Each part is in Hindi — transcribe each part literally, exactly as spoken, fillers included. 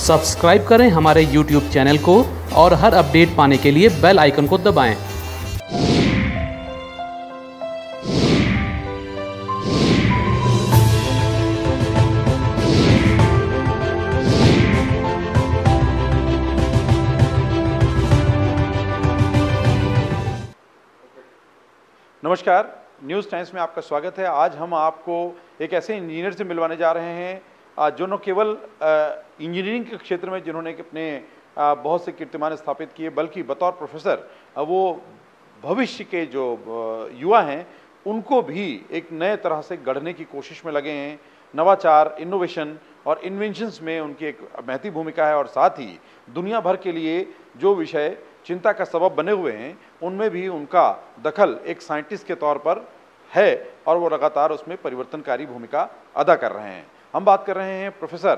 सब्सक्राइब करें हमारे यूट्यूब चैनल को और हर अपडेट पाने के लिए बेल आइकन को दबाएं। नमस्कार, न्यूज़ टाइम्स में आपका स्वागत है। आज हम आपको एक ऐसे इंजीनियर से मिलवाने जा रहे हैं जो न केवल इंजीनियरिंग के क्षेत्र में जिन्होंने अपने बहुत से कीर्तिमान स्थापित किए, बल्कि बतौर प्रोफेसर वो भविष्य के जो युवा हैं उनको भी एक नए तरह से गढ़ने की कोशिश में लगे हैं। नवाचार, इनोवेशन और इन्वेंशंस में उनकी एक महती भूमिका है और साथ ही दुनिया भर के लिए जो विषय चिंता का सबब बने हुए हैं उनमें भी उनका दखल एक साइंटिस्ट के तौर पर है और वो लगातार उसमें परिवर्तनकारी भूमिका अदा कर रहे हैं। हम बात कर रहे हैं प्रोफेसर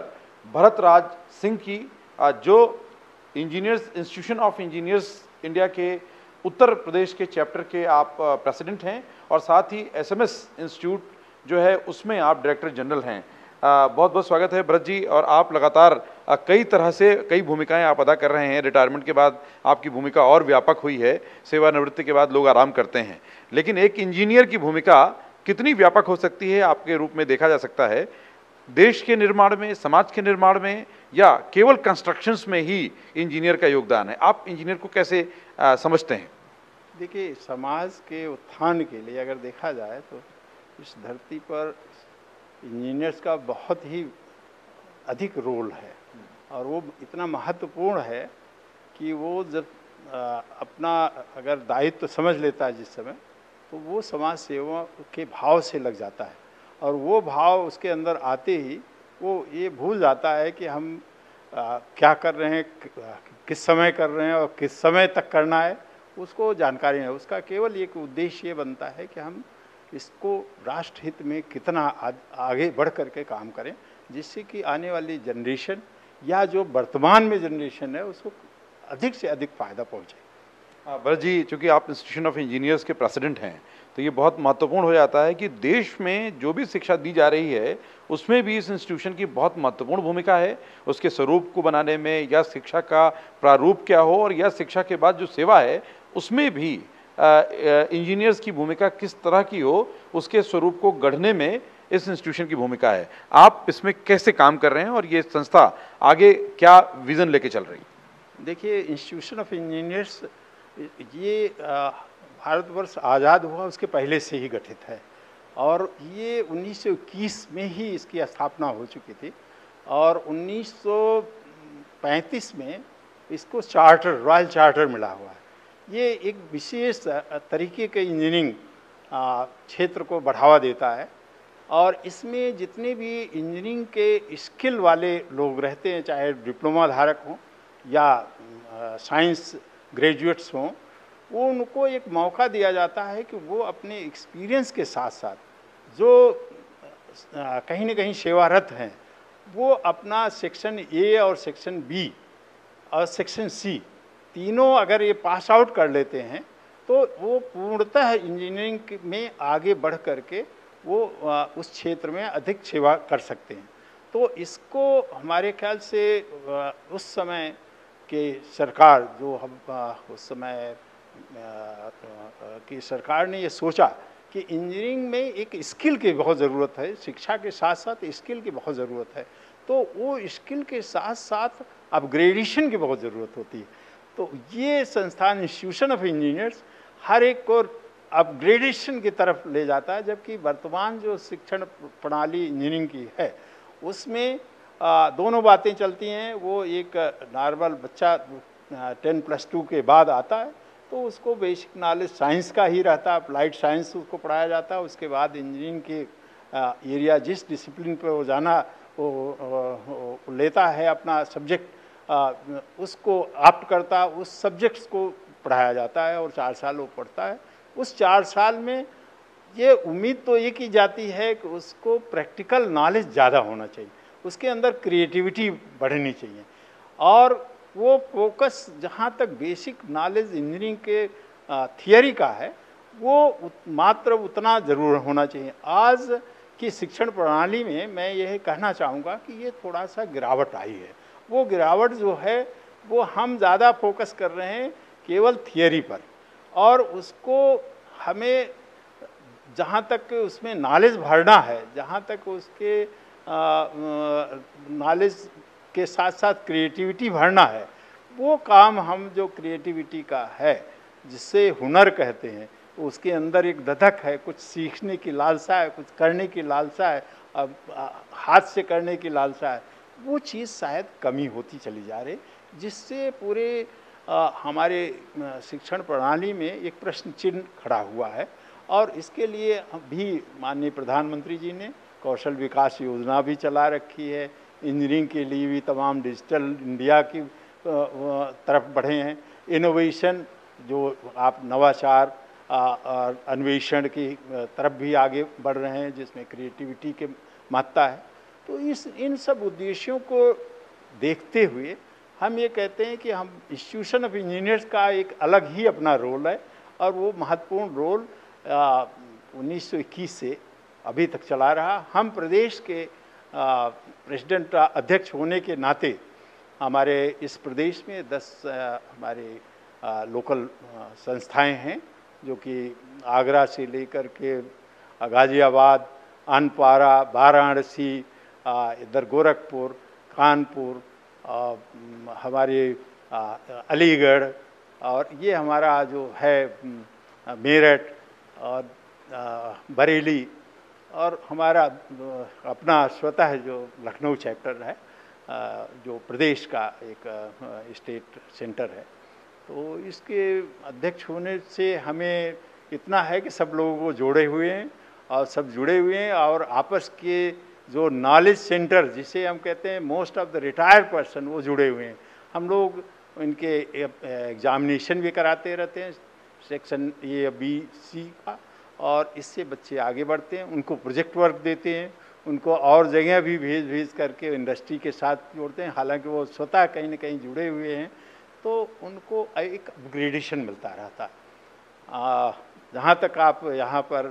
भरत सिंह की, जो engineers institution of engineers India के उत्तर प्रदेश के चैप्टर के आप प्रेसिडेंट हैं और साथ ही एसएमएस इंस्टीट्यूट जो है उसमें आप डायरेक्टर जनरल हैं। बहुत बहुत स्वागत है भरत जी। और आप लगातार कई तरह से कई भूमिकाएं आप अदा कर रहे हैं। रिटायरमेंट के बाद आपकी भूमिका और व्यापक हुई है, सेवानिवृत्ति के बाद लोग आराम करते हैं, लेकिन एक इंजीनियर की भूमिका कितनी व्यापक हो सकती है आपके रूप में देखा जा सकता है? देश के निर्माण में, समाज के निर्माण में, या केवल कंस्ट्रक्शंस में ही इंजीनियर का योगदान है? आप इंजीनियर को कैसे आ, समझते हैं? देखिए, समाज के उत्थान के लिए अगर देखा जाए तो इस धरती पर इंजीनियर्स का बहुत ही अधिक रोल है और वो इतना महत्वपूर्ण है कि वो जब आ, अपना अगर दायित्व तो समझ लेता है जिस समय, तो वो समाज सेवा के भाव से लग जाता है और वो भाव उसके अंदर आते ही वो ये भूल जाता है कि हम आ, क्या कर रहे हैं, किस समय कर रहे हैं और किस समय तक करना है, उसको जानकारी है। उसका केवल एक उद्देश्य ये बनता है कि हम इसको राष्ट्र हित में कितना आगे बढ़ करके काम करें, जिससे कि आने वाली जनरेशन या जो वर्तमान में जनरेशन है उसको अधिक से अधिक फ़ायदा पहुँचे। भरत जी, चूँकि आप इंस्टीट्यूशन ऑफ इंजीनियर्स के प्रेसिडेंट हैं तो ये बहुत महत्वपूर्ण हो जाता है कि देश में जो भी शिक्षा दी जा रही है उसमें भी इस इंस्टीट्यूशन की बहुत महत्वपूर्ण भूमिका है, उसके स्वरूप को बनाने में, या शिक्षा का प्रारूप क्या हो और या शिक्षा के बाद जो सेवा है उसमें भी इंजीनियर्स की भूमिका किस तरह की हो, उसके स्वरूप को गढ़ने में इस इंस्टीट्यूशन की भूमिका है। आप इसमें कैसे काम कर रहे हैं और ये संस्था आगे क्या विज़न लेके चल रही है? देखिए, इंस्टीट्यूशन ऑफ इंजीनियर्स ये भारतवर्ष आज़ाद हुआ उसके पहले से ही गठित है और ये उन्नीस सौ इक्कीस में ही इसकी स्थापना हो चुकी थी और उन्नीस सौ पैंतीस में इसको चार्टर, रॉयल चार्टर मिला हुआ है। ये एक विशेष तरीके के इंजीनियरिंग क्षेत्र को बढ़ावा देता है और इसमें जितने भी इंजीनियरिंग के स्किल वाले लोग रहते हैं, चाहे डिप्लोमा धारक हों या साइंस ग्रेजुएट्स हों, वो उनको एक मौका दिया जाता है कि वो अपने एक्सपीरियंस के साथ साथ जो कहीं न कहीं सेवारत हैं वो अपना सेक्शन ए और सेक्शन बी और सेक्शन सी तीनों अगर ये पास आउट कर लेते हैं तो वो पूर्णतः इंजीनियरिंग में आगे बढ़ करके वो उस क्षेत्र में अधिक सेवा कर सकते हैं। तो इसको हमारे ख्याल से उस समय के सरकार जो हम उस समय की सरकार ने ये सोचा कि इंजीनियरिंग में एक स्किल की बहुत ज़रूरत है, शिक्षा के साथ साथ स्किल की बहुत ज़रूरत है, तो वो स्किल के साथ साथ अपग्रेडेशन की बहुत ज़रूरत होती है। तो ये संस्थान इंस्टीट्यूशन ऑफ इंजीनियर्स हर एक को अपग्रेडेशन की तरफ ले जाता है, जबकि वर्तमान जो शिक्षण प्रणाली इंजीनियरिंग की है उसमें आ, दोनों बातें चलती हैं। वो एक नॉर्मल बच्चा टेन प्लस टू के बाद आता है तो उसको बेसिक नॉलेज साइंस का ही रहता है, अप्लाइड साइंस उसको पढ़ाया जाता है। उसके बाद इंजीनियरिंग के एरिया जिस डिसिप्लिन पर वो जाना वो, वो, वो लेता है अपना सब्जेक्ट, आ, उसको ऑप्ट करता है, उस सब्जेक्ट्स को पढ़ाया जाता है और चार साल वो पढ़ता है। उस चार साल में ये उम्मीद तो ये की जाती है कि उसको प्रैक्टिकल नॉलेज ज़्यादा होना चाहिए, उसके अंदर क्रिएटिविटी बढ़नी चाहिए और वो फोकस जहाँ तक बेसिक नॉलेज इंजीनियरिंग के थियरी का है वो उत, मात्र उतना ज़रूर होना चाहिए। आज की शिक्षण प्रणाली में मैं यह कहना चाहूँगा कि ये थोड़ा सा गिरावट आई है वो गिरावट जो है वो हम ज़्यादा फोकस कर रहे हैं केवल थियरी पर, और उसको हमें जहाँ तक उसमें नॉलेज भरना है, जहाँ तक उसके नॉलेज के साथ साथ क्रिएटिविटी भरना है, वो काम हम जो क्रिएटिविटी का है, जिससे हुनर कहते हैं, उसके अंदर एक धधक है, कुछ सीखने की लालसा है, कुछ करने की लालसा है, अब हाथ से करने की लालसा है, वो चीज़ शायद कमी होती चली जा रही, जिससे पूरे आ, हमारे शिक्षण प्रणाली में एक प्रश्न चिन्ह खड़ा हुआ है। और इसके लिए भी माननीय प्रधानमंत्री जी ने कौशल विकास योजना भी चला रखी है, इंजीनियरिंग के लिए भी तमाम डिजिटल इंडिया की तरफ बढ़े हैं, इनोवेशन जो आप नवाचार अन्वेषण की तरफ भी आगे बढ़ रहे हैं, जिसमें क्रिएटिविटी के महत्ता है। तो इस इन सब उद्देश्यों को देखते हुए हम ये कहते हैं कि हम इंस्टीट्यूशन ऑफ इंजीनियर्स का एक अलग ही अपना रोल है, और वो महत्वपूर्ण रोल उन्नीस सौ इक्कीस से अभी तक चला रहा। हम प्रदेश के प्रेसिडेंट अध्यक्ष होने के नाते हमारे इस प्रदेश में दस हमारे आ, लोकल संस्थाएं हैं, जो कि आगरा से लेकर के गाजियाबाद, अनपारा, वाराणसी, इधर गोरखपुर, कानपुर, आ, हमारे आ, अलीगढ़, और ये हमारा जो है मेरठ और बरेली, और हमारा अपना स्वतः जो लखनऊ चैप्टर है, जो प्रदेश का एक स्टेट सेंटर है। तो इसके अध्यक्ष होने से हमें इतना है कि सब लोगों को जोड़े हुए हैं और सब जुड़े हुए हैं, और आपस के जो नॉलेज सेंटर जिसे हम कहते हैं most of the retired person, वो जुड़े हुए हैं। हम लोग इनके एग्जामिनेशन भी कराते रहते हैं, सेक्शन ए बी सी का, और इससे बच्चे आगे बढ़ते हैं, उनको प्रोजेक्ट वर्क देते हैं, उनको और जगह भी भेज भेज करके इंडस्ट्री के साथ जोड़ते हैं। हालांकि वो स्वतः कहीं ना कहीं जुड़े हुए हैं, तो उनको एक अपग्रेडेशन मिलता रहता है। जहाँ तक आप यहाँ पर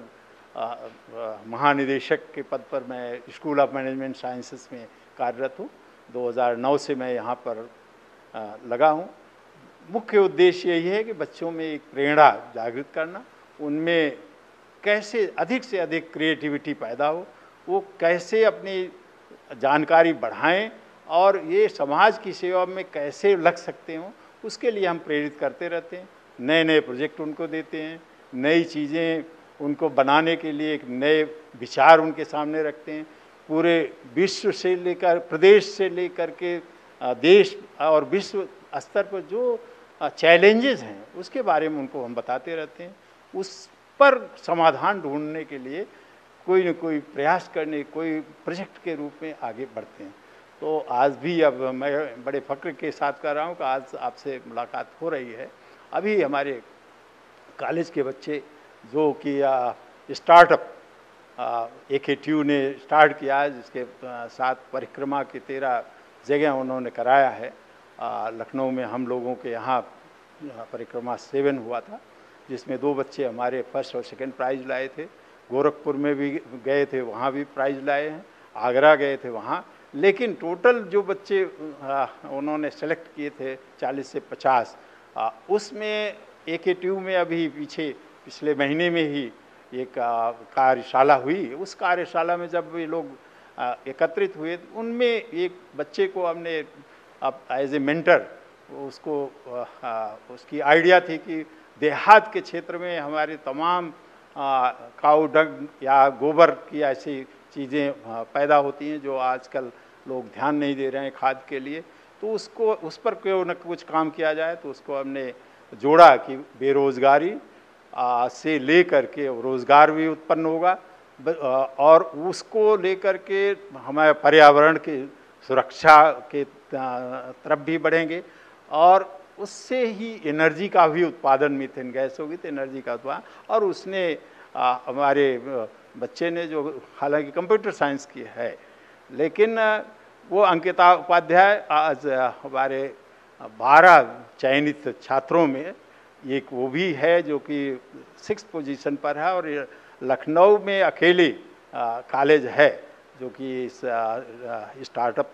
महानिदेशक के पद पर मैं स्कूल ऑफ मैनेजमेंट साइंसेस में कार्यरत हूँ, दो हज़ार नौ से मैं यहाँ पर आ, लगा हूँ। मुख्य उद्देश्य यही है कि बच्चों में एक प्रेरणा जागृत करना, उनमें कैसे अधिक से अधिक क्रिएटिविटी पैदा हो, वो कैसे अपनी जानकारी बढ़ाएं और ये समाज की सेवा में कैसे लग सकते हों, उसके लिए हम प्रेरित करते रहते हैं। नए नए प्रोजेक्ट उनको देते हैं, नई चीज़ें उनको बनाने के लिए एक नए विचार उनके सामने रखते हैं। पूरे विश्व से लेकर, प्रदेश से लेकर के देश और विश्व स्तर पर जो चैलेंजेस हैं उसके बारे में उनको हम बताते रहते हैं। उस पर समाधान ढूंढने के लिए कोई न कोई प्रयास करने, कोई प्रोजेक्ट के रूप में आगे बढ़ते हैं। तो आज भी अब मैं बड़े फ़ख्र के साथ कर रहा हूँ कि आज आपसे मुलाकात हो रही है। अभी हमारे कॉलेज के बच्चे जो कि स्टार्टअप ए के टी यू ने स्टार्ट किया है, जिसके साथ परिक्रमा की तेरह जगह उन्होंने कराया है। लखनऊ में हम लोगों के यहाँ परिक्रमा सेवन हुआ था, जिसमें दो बच्चे हमारे फर्स्ट और सेकंड प्राइज़ लाए थे। गोरखपुर में भी गए थे, वहाँ भी प्राइज़ लाए हैं। आगरा गए थे वहाँ, लेकिन टोटल जो बच्चे उन्होंने सेलेक्ट किए थे चालीस से पचास, उसमें ए के टी यू में अभी पीछे पिछले महीने में ही एक कार्यशाला हुई। उस कार्यशाला में जब ये लोग एकत्रित हुए, उनमें एक बच्चे को हमने अब एज ए मेंटर, उसको उसकी आइडिया थी कि देहात के क्षेत्र में हमारे तमाम काऊ डंग या गोबर की ऐसी चीज़ें पैदा होती हैं जो आजकल लोग ध्यान नहीं दे रहे हैं खाद के लिए, तो उसको उस पर क्यों न कुछ काम किया जाए। तो उसको हमने जोड़ा कि बेरोज़गारी से ले कर के रोज़गार भी उत्पन्न होगा, और उसको लेकर के हमारे पर्यावरण की सुरक्षा के तरफ भी बढ़ेंगे, और उससे ही एनर्जी का भी उत्पादन, मीथेन गैस होगी तो एनर्जी का उत्पादन। और उसने आ, हमारे बच्चे ने जो हालांकि कंप्यूटर साइंस की है, लेकिन वो अंकिता उपाध्याय आज हमारे बारह चयनित छात्रों में एक वो भी है जो कि सिक्स पोजीशन पर है, और लखनऊ में अकेले कॉलेज है जो कि इस स्टार्टअप में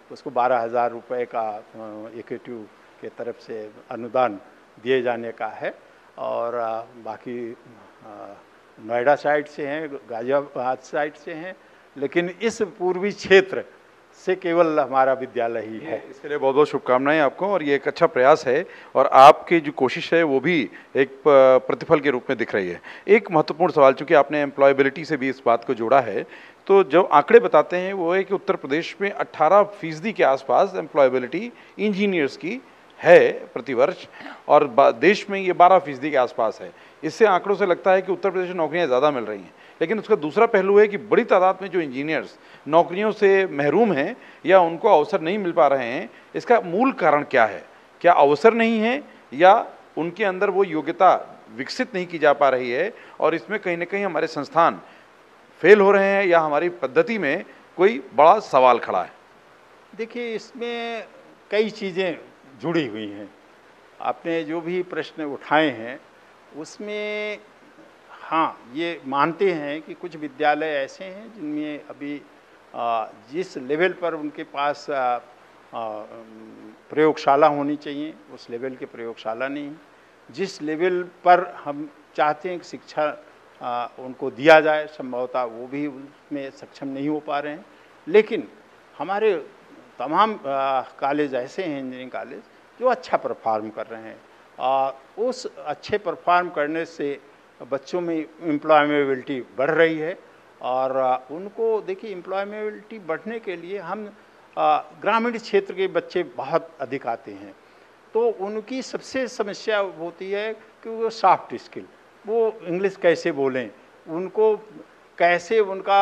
उसको बारह हज़ार रुपये का इक्विटी के तरफ से अनुदान दिए जाने का है। और बाकी नोएडा साइड से हैं, गाजियाबाद साइड से हैं, लेकिन इस पूर्वी क्षेत्र से केवल हमारा विद्यालय ही है। इसके लिए बहुत बहुत शुभकामनाएं आपको, और ये एक अच्छा प्रयास है और आपकी जो कोशिश है वो भी एक प्रतिफल के रूप में दिख रही है। एक महत्वपूर्ण सवाल, चूंकि आपने एम्प्लॉयबिलिटी से भी इस बात को जोड़ा है, तो जो आंकड़े बताते हैं वो है कि उत्तर प्रदेश में अट्ठारह फीसदी के आसपास एम्प्लॉयबिलिटी इंजीनियर्स की है प्रतिवर्ष, और देश में ये बारह फीसदी के आसपास है। इससे आंकड़ों से लगता है कि उत्तर प्रदेश में नौकरियां ज़्यादा मिल रही हैं, लेकिन उसका दूसरा पहलू है कि बड़ी तादाद में जो इंजीनियर्स नौकरियों से महरूम हैं या उनको अवसर नहीं मिल पा रहे हैं, इसका मूल कारण क्या है? क्या अवसर नहीं है, या उनके अंदर वो योग्यता विकसित नहीं की जा पा रही है, और इसमें कहीं ना कहीं हमारे संस्थान फेल हो रहे हैं, या हमारी पद्धति में कोई बड़ा सवाल खड़ा है? देखिए, इसमें कई चीज़ें जुड़ी हुई हैं। आपने जो भी प्रश्न उठाए हैं उसमें हाँ, ये मानते हैं कि कुछ विद्यालय ऐसे हैं जिनमें अभी जिस लेवल पर उनके पास प्रयोगशाला होनी चाहिए उस लेवल की प्रयोगशाला नहीं है। जिस लेवल पर हम चाहते हैं कि शिक्षा उनको दिया जाए, संभवतः वो भी उसमें सक्षम नहीं हो पा रहे हैं। लेकिन हमारे तमाम कॉलेज ऐसे हैं, इंजीनियरिंग कॉलेज, जो अच्छा परफॉर्म कर रहे हैं। आ, उस अच्छे परफॉर्म करने से बच्चों में एम्प्लॉयमेबिलिटी बढ़ रही है, और उनको देखिए एम्प्लॉयमेबिलिटी बढ़ने के लिए हम ग्रामीण क्षेत्र के बच्चे बहुत अधिक आते हैं, तो उनकी सबसे समस्या होती है कि वो सॉफ्ट स्किल, वो इंग्लिश कैसे बोलें, उनको कैसे उनका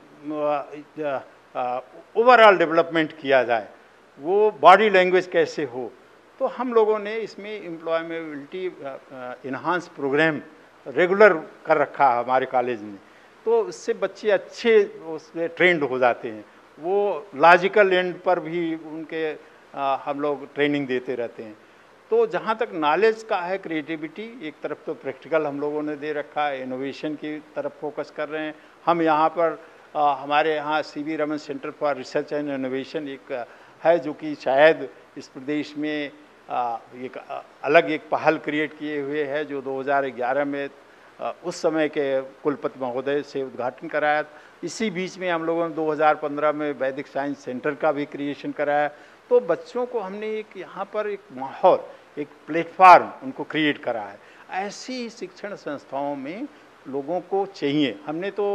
ओवरऑल डेवलपमेंट किया जाए, वो बॉडी लैंग्वेज कैसे हो। तो हम लोगों ने इसमें एम्प्लॉयमेबिलिटी इन्हांस प्रोग्राम रेगुलर कर रखा है हमारे कॉलेज में, तो उससे बच्चे अच्छे उसमें ट्रेंड हो जाते हैं। वो लॉजिकल एंड पर भी उनके आ, हम लोग ट्रेनिंग देते रहते हैं। तो जहाँ तक नॉलेज का है, क्रिएटिविटी एक तरफ तो प्रैक्टिकल हम लोगों ने दे रखा है, इनोवेशन की तरफ फोकस कर रहे हैं। हम यहाँ पर आ, हमारे यहाँ C V Raman centre for research and innovation एक है, जो कि शायद इस प्रदेश में आ, एक अलग एक पहल क्रिएट किए हुए है, जो दो हज़ार ग्यारह में आ, उस समय के कुलपति महोदय से उद्घाटन कराया। इसी बीच में हम लोगों ने दो हज़ार पंद्रह में वैदिक साइंस सेंटर का भी क्रिएशन कराया। तो बच्चों को हमने एक यहाँ पर एक माहौल, एक प्लेटफार्म उनको क्रिएट करा है। ऐसी शिक्षण संस्थाओं में लोगों को चाहिए। हमने तो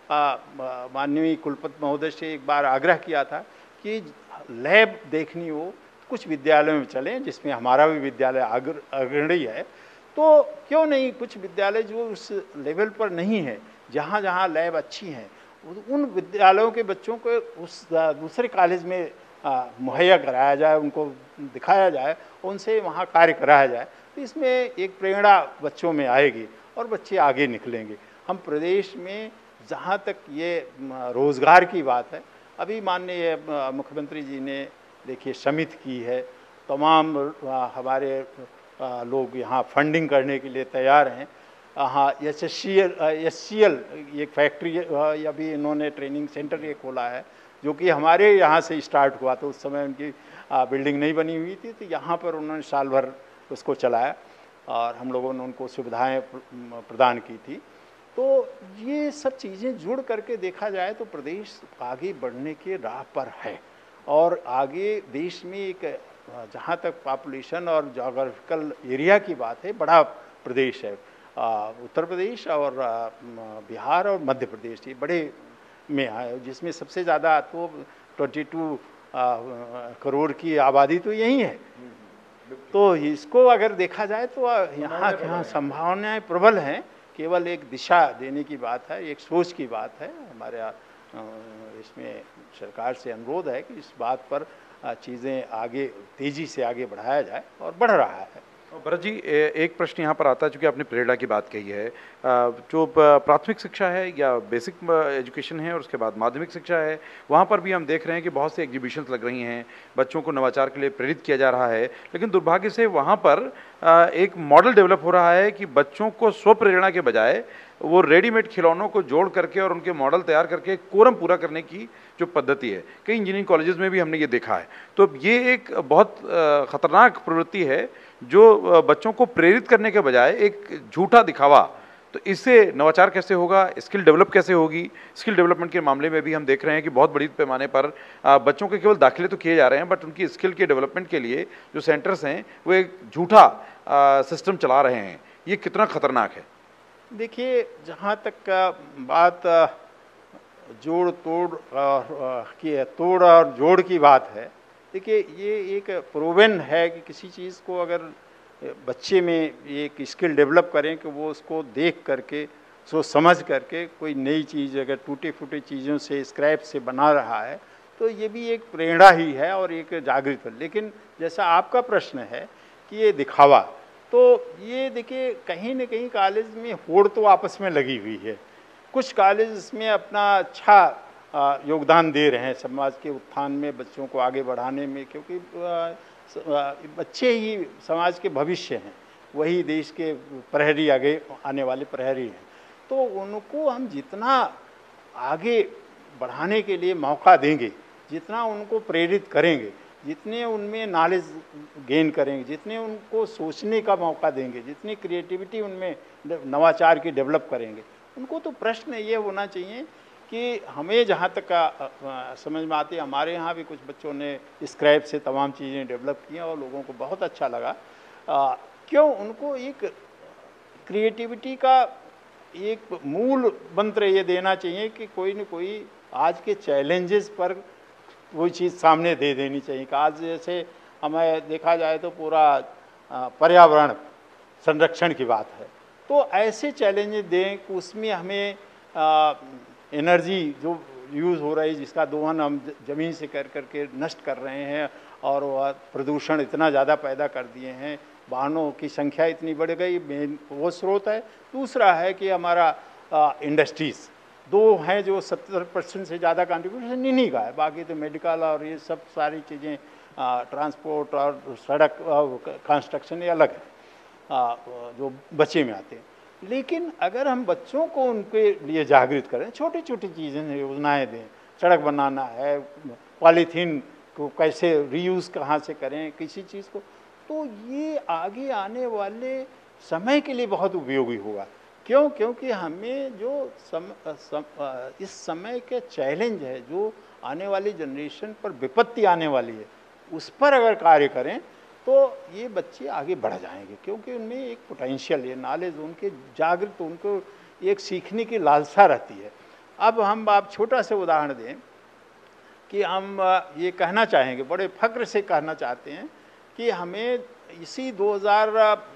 माननीय कुलपति महोदय से एक बार आग्रह किया था कि लैब देखनी हो कुछ विद्यालयों में चलें, जिसमें हमारा भी विद्यालय अग्रणी है। तो क्यों नहीं कुछ विद्यालय जो उस लेवल पर नहीं है, जहाँ जहाँ लैब अच्छी हैं, उन विद्यालयों के बच्चों को उस दूसरे कॉलेज में मुहैया कराया जाए, उनको दिखाया जाए, उनसे वहाँ कार्य कराया जाए। तो इसमें एक प्रेरणा बच्चों में आएगी और बच्चे आगे निकलेंगे। हम प्रदेश में जहाँ तक ये रोज़गार की बात है, अभी माननीय मुख्यमंत्री जी ने देखिए समिति की है, तमाम हमारे लोग यहाँ फंडिंग करने के लिए तैयार हैं। हाँ, S S C L S C L एक फैक्ट्री अभी इन्होंने ट्रेनिंग सेंटर ये खोला है, जो कि हमारे यहाँ से स्टार्ट हुआ। तो उस समय उनकी बिल्डिंग नहीं बनी हुई थी, तो यहाँ पर उन्होंने साल भर उसको चलाया और हम लोगों ने उनको सुविधाएं प्रदान की थी। तो ये सब चीज़ें जुड़ करके देखा जाए तो प्रदेश आगे बढ़ने के राह पर है, और आगे देश में एक जहाँ तक पॉपुलेशन और जोग्राफिकल एरिया की बात है, बड़ा प्रदेश है। उत्तर प्रदेश और बिहार और मध्य प्रदेश ये बड़े में है, जिसमें सबसे ज़्यादा तो बाईस करोड़ की आबादी तो यही है। तो इसको अगर देखा जाए तो यहाँ यहाँ संभावनाएं प्रबल हैं। केवल एक दिशा देने की बात है, एक सोच की बात है। हमारे इसमें सरकार से अनुरोध है कि इस बात पर चीज़ें आगे तेज़ी से आगे बढ़ाया जाए, और बढ़ रहा है। भरत जी, ए- एक प्रश्न यहाँ पर आता है, चूंकि आपने प्रेरणा की बात कही है, अ, जो प- प्राथमिक शिक्षा है या बेसिक एजुकेशन है और उसके बाद माध्यमिक शिक्षा है, वहाँ पर भी हम देख रहे हैं कि बहुत से एग्जीबिशंस लग रही हैं, बच्चों को नवाचार के लिए प्रेरित किया जा रहा है, लेकिन दुर्भाग्य से वहाँ पर अ, एक मॉडल डेवलप हो रहा है कि बच्चों को स्वप्रेरणा के बजाय वो रेडीमेड खिलौनों को जोड़ करके और उनके मॉडल तैयार करके कोरम पूरा करने की जो पद्धति है, कई इंजीनियरिंग कॉलेजेस में भी हमने ये देखा है। तो ये एक बहुत अ, खतरनाक प्रवृत्ति है जो अ, बच्चों को प्रेरित करने के बजाय एक झूठा दिखावा। तो इससे नवाचार कैसे होगा, स्किल डेवलप कैसे होगी? स्किल डेवलपमेंट के मामले में भी हम देख रहे हैं कि बहुत बड़ी पैमाने पर अ, बच्चों के केवल दाखिले तो किए जा रहे हैं, बट उनकी स्किल के डेवलपमेंट के लिए जो सेंटर्स हैं वो एक झूठा अ, सिस्टम चला रहे हैं। ये कितना खतरनाक है? देखिए, जहाँ तक का बात अ, जोड़ तोड़ और की तोड़ और जोड़ की बात है, देखिए ये एक प्रूवन है कि किसी चीज़ को अगर बच्चे में एक स्किल डेवलप करें कि वो उसको देख करके, उसको समझ करके कोई नई चीज़ अगर टूटे फूटे चीज़ों से, स्क्रैप से बना रहा है, तो ये भी एक प्रेरणा ही है और एक जागृत है। लेकिन जैसा आपका प्रश्न है कि ये दिखावा, तो ये देखिए कहीं न कहीं कॉलेज में होड़ तो आपस में लगी हुई है। कुछ कॉलेज इसमें अपना अच्छा योगदान दे रहे हैं समाज के उत्थान में, बच्चों को आगे बढ़ाने में, क्योंकि बच्चे ही समाज के भविष्य हैं, वही देश के प्रहरी, आगे आने वाले प्रहरी हैं। तो उनको हम जितना आगे बढ़ाने के लिए मौका देंगे, जितना उनको प्रेरित करेंगे, जितने उनमें नॉलेज गेन करेंगे, जितने उनको सोचने का मौका देंगे, जितनी क्रिएटिविटी उनमें नवाचार की डेवलप करेंगे, उनको तो प्रश्न ये होना चाहिए कि हमें जहाँ तक का समझ में आती है, हमारे यहाँ भी कुछ बच्चों ने स्क्रैप से तमाम चीज़ें डेवलप की हैं और लोगों को बहुत अच्छा लगा। आ, क्यों उनको एक क्रिएटिविटी का एक मूल मंत्र ये देना चाहिए कि कोई न कोई आज के चैलेंजेस पर कोई चीज़ सामने दे देनी चाहिए। कि आज जैसे हमें देखा जाए तो पूरा पर्यावरण संरक्षण की बात है, तो ऐसे चैलेंजेस दें कि उसमें हमें आ, एनर्जी जो यूज़ हो रही है, जिसका दोहन हम ज़मीन से कर करके नष्ट कर रहे हैं और वह प्रदूषण इतना ज़्यादा पैदा कर दिए हैं, वाहनों की संख्या इतनी बढ़ गई, मेन वो स्रोत है। दूसरा है कि हमारा इंडस्ट्रीज़ दो हैं जो सत्तर परसेंट से ज़्यादा कंट्रीब्यूशन इन्हीं का है, बाकी तो मेडिकल और ये सब सारी चीज़ें, ट्रांसपोर्ट और सड़क कंस्ट्रक्शन ये अलग है, आ, जो बच्चे में आते हैं। लेकिन अगर हम बच्चों को उनके लिए जागृत करें, छोटी छोटी चीज़ें, योजनाएं दें, सड़क बनाना है, पॉलीथीन को कैसे रीयूज़ कहाँ से करें किसी चीज़ को, तो ये आगे आने वाले समय के लिए बहुत उपयोगी होगा। क्यों? क्योंकि हमें जो सम, सम, इस समय के चैलेंज है, जो आने वाली जनरेशन पर विपत्ति आने वाली है, उस पर अगर कार्य करें तो ये बच्चे आगे बढ़ जाएंगे, क्योंकि उनमें एक पोटेंशियल है, नॉलेज उनके जागृत, उनको एक सीखने की लालसा रहती है। अब हम आप छोटा सा उदाहरण दें कि हम ये कहना चाहेंगे, बड़े फक्र से कहना चाहते हैं कि हमें इसी दो हज़ार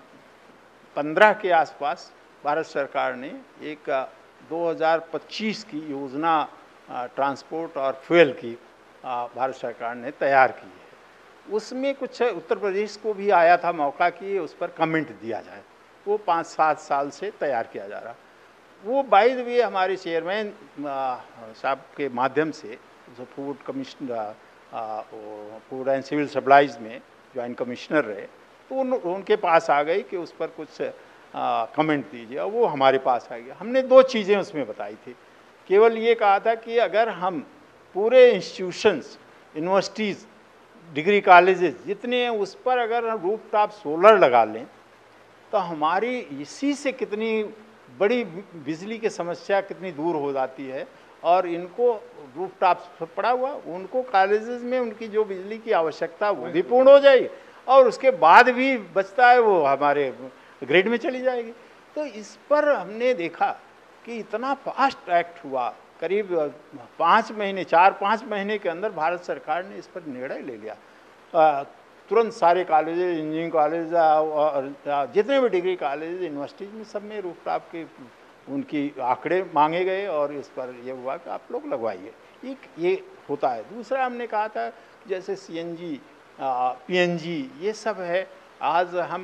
पंद्रह के आसपास भारत सरकार ने एक दो हज़ार पच्चीस की योजना ट्रांसपोर्ट और फ्यूल की भारत सरकार ने तैयार की है। उसमें कुछ उत्तर प्रदेश को भी आया था मौका कि उस पर कमेंट दिया जाए। वो पाँच सात साल से तैयार किया जा रहा। वो बाय द वे हमारे चेयरमैन साहब के माध्यम से, जो food commissioner, food and civil supplies में ज्वाइंट कमिश्नर रहे, तो उन, उनके पास आ गई कि उस पर कुछ आ, कमेंट दीजिए, और वो हमारे पास आ गया। हमने दो चीज़ें उसमें बताई थी। केवल ये कहा था कि अगर हम पूरे इंस्टीट्यूशंस, यूनिवर्सिटीज़, डिग्री कॉलेजेस जितने हैं, उस पर अगर हम रूफ टॉप सोलर लगा लें तो हमारी इसी से कितनी बड़ी बिजली की समस्या कितनी दूर हो जाती है। और इनको रूफ टॉप पड़ा हुआ, उनको कॉलेजेस में उनकी जो बिजली की आवश्यकता वो भी पूर्ण हो जाएगी, और उसके बाद भी बचता है वो हमारे ग्रिड में चली जाएगी। तो इस पर हमने देखा कि इतना फास्ट एक्ट हुआ, करीब पाँच महीने चार पाँच महीने के अंदर भारत सरकार ने इस पर निर्णय ले लिया। तुरंत सारे कॉलेजेस, इंजीनियरिंग कॉलेज और जितने भी डिग्री कॉलेज, यूनिवर्सिटीज़ में सब में रूफटॉप के उनकी आंकड़े मांगे गए, और इस पर यह हुआ कि आप लोग लगवाइए। एक ये होता है। दूसरा हमने कहा था जैसे C N G, P N G, ये सब है। आज हम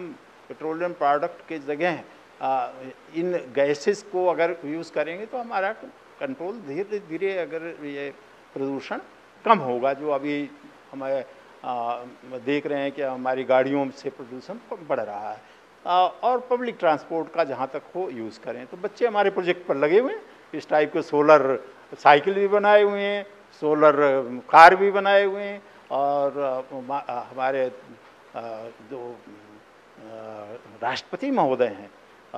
पेट्रोलियम प्रोडक्ट के जगह आ, इन गैसेस को अगर यूज़ करेंगे तो हमारा कंट्रोल धीरे धीरे अगर ये प्रदूषण कम होगा। जो अभी हमें देख रहे हैं कि हमारी गाड़ियों से प्रदूषण बढ़ रहा है। आ, और पब्लिक ट्रांसपोर्ट का जहाँ तक हो यूज़ करें। तो बच्चे हमारे प्रोजेक्ट पर लगे हुए हैं, इस टाइप के सोलर साइकिल भी बनाए हुए हैं, सोलर कार भी बनाए हुए हैं, और हमारे जो राष्ट्रपति महोदय हैं,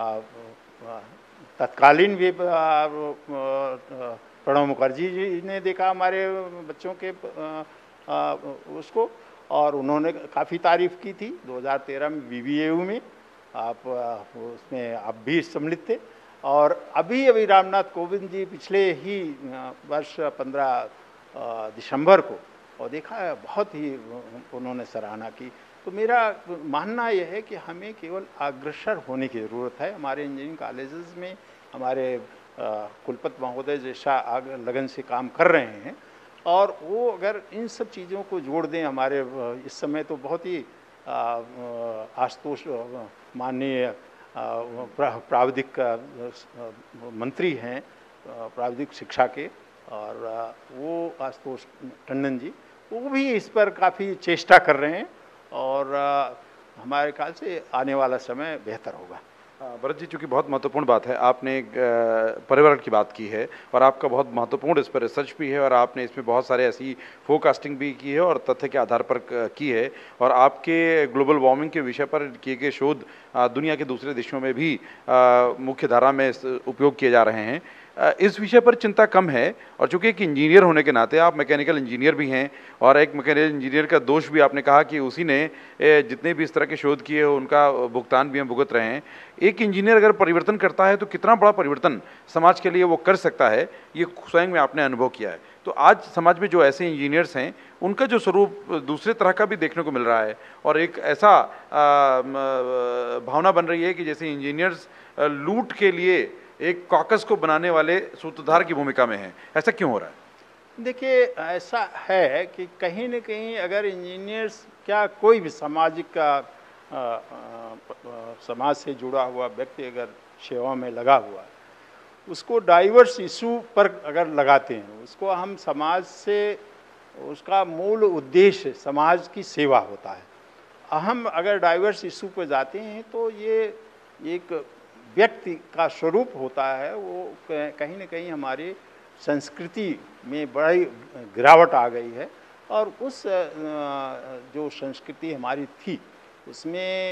तत्कालीन भी प्रणब मुखर्जी जी ने देखा हमारे बच्चों के उसको, और उन्होंने काफ़ी तारीफ़ की थी। दो हज़ार तेरह में बी बी ए यू में आप उसमें आप भी सम्मिलित थे। और अभी अभी रामनाथ कोविंद जी पिछले ही वर्ष पंद्रह दिसंबर को, और देखा है बहुत ही उन्होंने सराहना की। तो मेरा मानना यह है कि हमें केवल अग्रसर होने की ज़रूरत है। हमारे इंजीनियरिंग कॉलेजेस में हमारे कुलपति महोदय जैसा आग लगन से काम कर रहे हैं, और वो अगर इन सब चीज़ों को जोड़ दें। हमारे इस समय तो बहुत ही आशुतोष माननीय प्राविधिक मंत्री हैं, प्राविधिक शिक्षा के, और वो आशुतोष टंडन जी, वो भी इस पर काफ़ी चेष्टा कर रहे हैं, और हमारे ख्याल से आने वाला समय बेहतर होगा। भरत जी, चूँकि बहुत महत्वपूर्ण बात है, आपने एक पर्यावरण की बात की है और आपका बहुत महत्वपूर्ण इस पर रिसर्च भी है, और आपने इसमें बहुत सारे ऐसी फोरकास्टिंग भी की है और तथ्य के आधार पर की है, और आपके ग्लोबल वार्मिंग के विषय पर किए गए शोध दुनिया के दूसरे देशों में भी मुख्य धारा में उपयोग किए जा रहे हैं। इस विषय पर चिंता कम है, और चूँकि एक इंजीनियर होने के नाते आप मैकेनिकल इंजीनियर भी हैं, और एक मैकेनिकल इंजीनियर का दोष भी आपने कहा कि उसी ने जितने भी इस तरह के शोध किए हो उनका भुगतान भी हम भुगत रहे हैं। एक इंजीनियर अगर परिवर्तन करता है तो कितना बड़ा परिवर्तन समाज के लिए वो कर सकता है, ये स्वयं में आपने अनुभव किया है। तो आज समाज में जो ऐसे इंजीनियर्स हैं उनका जो स्वरूप दूसरे तरह का भी देखने को मिल रहा है, और एक ऐसा आ, भावना बन रही है कि जैसे इंजीनियर्स लूट के लिए एक कॉकस को बनाने वाले सूत्रधार की भूमिका में है। ऐसा क्यों हो रहा है? देखिए, ऐसा है कि कहीं न कहीं अगर इंजीनियर्स क्या कोई भी सामाजिक का आ, आ, समाज से जुड़ा हुआ व्यक्ति अगर सेवा में लगा हुआ है, उसको डाइवर्स इशू पर अगर लगाते हैं, उसको हम समाज से, उसका मूल उद्देश्य समाज की सेवा होता है। हम अगर डाइवर्स इशू पर जाते हैं तो ये एक व्यक्ति का स्वरूप होता है, वो कहीं न कहीं हमारी संस्कृति में बड़ी गिरावट आ गई है, और उस जो संस्कृति हमारी थी उसमें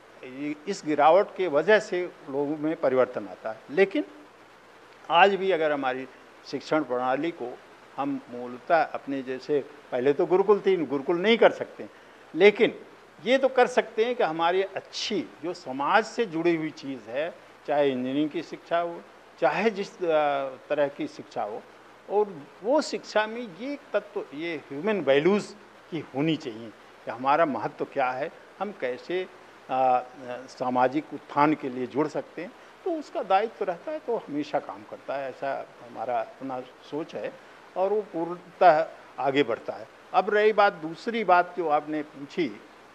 इस गिरावट के वजह से लोगों में परिवर्तन आता है। लेकिन आज भी अगर हमारी शिक्षण प्रणाली को हम मूलतः अपने जैसे, पहले तो गुरुकुल थी, गुरुकुल नहीं कर सकते, लेकिन ये तो कर सकते हैं कि हमारी अच्छी जो समाज से जुड़ी हुई चीज़ है, चाहे इंजीनियरिंग की शिक्षा हो, चाहे जिस तरह की शिक्षा हो, और वो शिक्षा में ये तत्व, ये ह्यूमन वैल्यूज़ की होनी चाहिए कि हमारा महत्व क्या है, हम कैसे आ, सामाजिक उत्थान के लिए जुड़ सकते हैं। तो उसका दायित्व तो रहता है, तो हमेशा काम करता है, ऐसा हमारा अपना सोच है, और वो पूर्णतः आगे बढ़ता है। अब रही बात, दूसरी बात जो आपने पूछी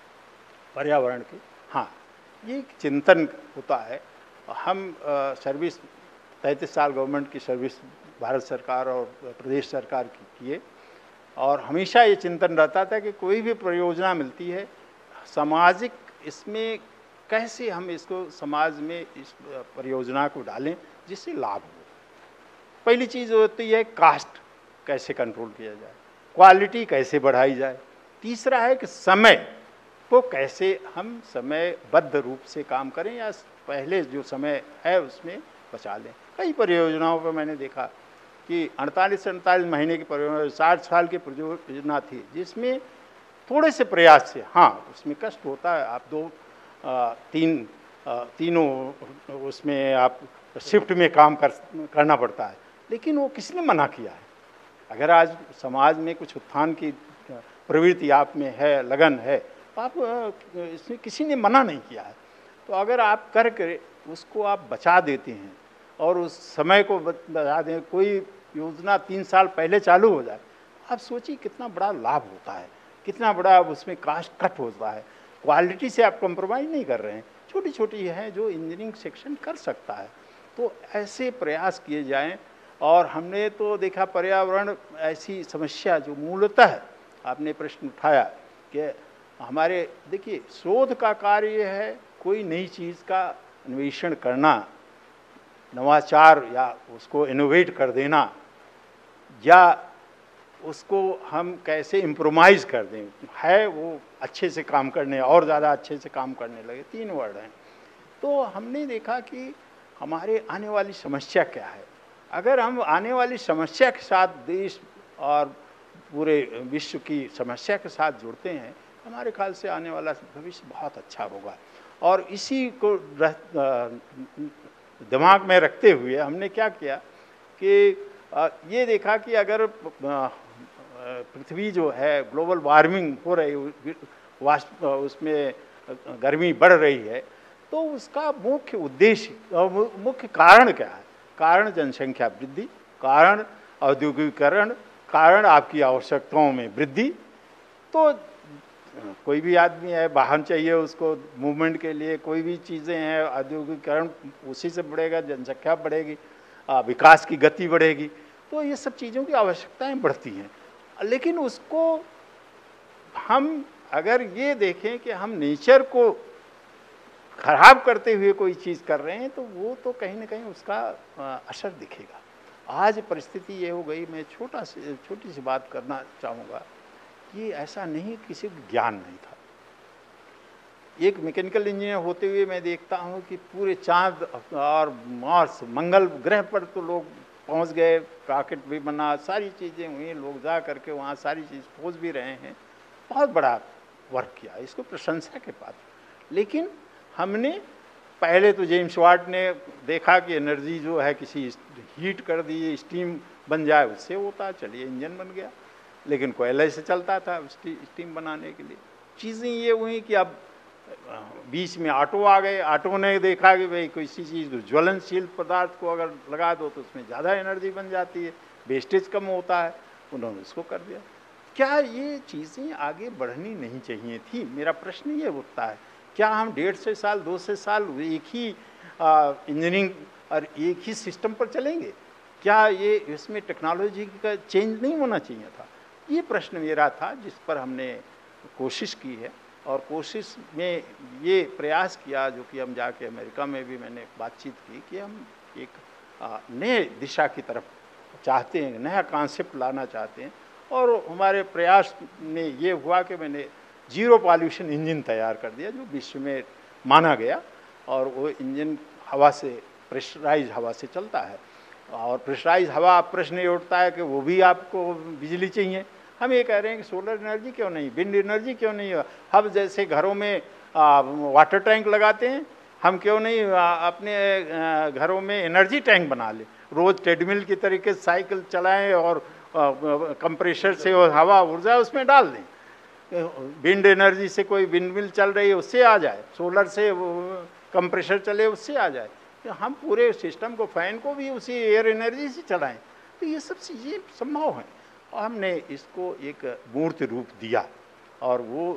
पर्यावरण की, हाँ, ये एक चिंतन होता है। हम आ, सर्विस तैंतीस साल गवर्नमेंट की सर्विस भारत सरकार और प्रदेश सरकार की किए, और हमेशा ये चिंतन रहता था कि कोई भी परियोजना मिलती है सामाजिक, इसमें कैसे हम इसको समाज में इस परियोजना को डालें जिससे लाभ हो। पहली चीज़ होती है कास्ट कैसे कंट्रोल किया जाए, क्वालिटी कैसे बढ़ाई जाए, तीसरा है कि समय को कैसे हम समयबद्ध रूप से काम करें, या पहले जो समय है उसमें बचा लें। कई परियोजनाओं पर मैंने देखा कि अड़तालीस से अड़तालीस महीने की परियोजना, साठ साल की परियोजना थी, जिसमें थोड़े से प्रयास से, हाँ उसमें कष्ट होता है, आप दो आ, तीन आ, तीनों उसमें आप शिफ्ट में काम कर करना पड़ता है, लेकिन वो किसने मना किया है? अगर आज समाज में कुछ उत्थान की प्रवृत्ति आप में है, लगन है, तो आप इसमें किसी ने मना नहीं किया है। तो अगर आप कर कर उसको आप बचा देते हैं और उस समय को बचा दें, कोई योजना तीन साल पहले चालू हो जाए, आप सोचिए कितना बड़ा लाभ होता है, कितना बड़ा उसमें कास्ट कट होता है। क्वालिटी से आप कंप्रोमाइज़ नहीं कर रहे हैं, छोटी छोटी हैं जो इंजीनियरिंग सेक्शन कर सकता है। तो ऐसे प्रयास किए जाएं। और हमने तो देखा पर्यावरण ऐसी समस्या जो मूलतः आपने प्रश्न उठाया कि हमारे, देखिए शोध का कार्य ये है कोई नई चीज़ का अन्वेषण करना, नवाचार या उसको इनोवेट कर देना, या उसको हम कैसे इम्प्रोमाइज़ कर दें, है वो अच्छे से काम करने और ज़्यादा अच्छे से काम करने लगे, तीन वर्ड हैं। तो हमने देखा कि हमारे आने वाली समस्या क्या है। अगर हम आने वाली समस्या के साथ देश और पूरे विश्व की समस्या के साथ जुड़ते हैं, हमारे ख्याल से आने वाला भविष्य बहुत अच्छा होगा। और इसी को दिमाग में रखते हुए हमने क्या किया कि ये देखा कि अगर पृथ्वी जो है ग्लोबल वार्मिंग हो रही, वाष्प उसमें गर्मी बढ़ रही है, तो उसका मुख्य उद्देश्य, मुख्य कारण क्या है। कारण जनसंख्या वृद्धि, कारण औद्योगिकीकरण, कारण आपकी आवश्यकताओं में वृद्धि। तो कोई भी आदमी है, वाहन चाहिए उसको मूवमेंट के लिए, कोई भी चीज़ें हैं, औद्योगिकीकरण उसी से बढ़ेगा, जनसंख्या बढ़ेगी, विकास की गति बढ़ेगी। तो ये सब चीज़ों की आवश्यकताएं बढ़ती हैं। लेकिन उसको हम अगर ये देखें कि हम नेचर को खराब करते हुए कोई चीज़ कर रहे हैं, तो वो तो कहीं ना कहीं उसका असर दिखेगा। आज परिस्थिति ये हो गई, मैं छोटा सी छोटी सी बात करना चाहूँगा कि ऐसा नहीं किसी को ज्ञान नहीं था। एक मैकेनिकल इंजीनियर होते हुए मैं देखता हूँ कि पूरे चांद और मार्स, मंगल ग्रह पर तो लोग पहुँच गए, रॉकेट भी बना, सारी चीज़ें हुई, लोग जा करके वहाँ सारी चीज़ खोज भी रहे हैं, बहुत बड़ा वर्क किया, इसको प्रशंसा के पात्र। लेकिन हमने पहले तो जेम्स वाट ने देखा कि एनर्जी जो है किसी हीट कर दी, स्टीम बन जाए, उससे होता, चलिए इंजन बन गया। लेकिन कोयले से चलता था स्टीम बनाने के लिए। चीज़ें ये हुई कि अब बीच में ऑटो आ गए। ऑटो ने देखा कि भाई किसी चीज़ ज्वलनशील पदार्थ को अगर लगा दो तो उसमें ज़्यादा एनर्जी बन जाती है, वेस्टेज कम होता है, उन्होंने उसको कर दिया। क्या ये चीज़ें आगे बढ़नी नहीं चाहिए थी? मेरा प्रश्न ये उठता है। क्या हम डेढ़ सौ साल, दो सौ साल एक ही इंजीनियरिंग और एक ही सिस्टम पर चलेंगे? क्या ये इसमें टेक्नोलॉजी का चेंज नहीं होना चाहिए था? ये प्रश्न मेरा था, जिस पर हमने कोशिश की है। और कोशिश में ये प्रयास किया, जो कि हम जाके अमेरिका में भी मैंने बातचीत की, कि हम एक नए दिशा की तरफ चाहते हैं, नया कॉन्सेप्ट लाना चाहते हैं। और हमारे प्रयास में ये हुआ कि मैंने जीरो पॉल्यूशन इंजन तैयार कर दिया, जो विश्व में माना गया। और वो इंजन हवा से, प्रेशराइज हवा से चलता है। और प्रेशराइज हवा, आप प्रश्न ये उठता है कि वो भी आपको बिजली चाहिए। हम ये कह रहे हैं कि सोलर एनर्जी क्यों नहीं, विंड एनर्जी क्यों नहीं? हम जैसे घरों में आ, वाटर टैंक लगाते हैं, हम क्यों नहीं आ, अपने आ, घरों में एनर्जी टैंक बना लें? रोज़ ट्रेडमिल की तरीके से साइकिल चलाएं और कंप्रेशर से और हवा ऊर्जा उसमें डाल दें। विंड एनर्जी से कोई विंड मिल चल रही है, उससे आ जाए। सोलर से कंप्रेशर चले, उससे आ जाए। तो हम पूरे सिस्टम को, फैन को भी उसी एयर एनर्जी से चलाएं। तो ये सब चीज़ें संभव हैं। और हमने इसको एक मूर्त रूप दिया। और वो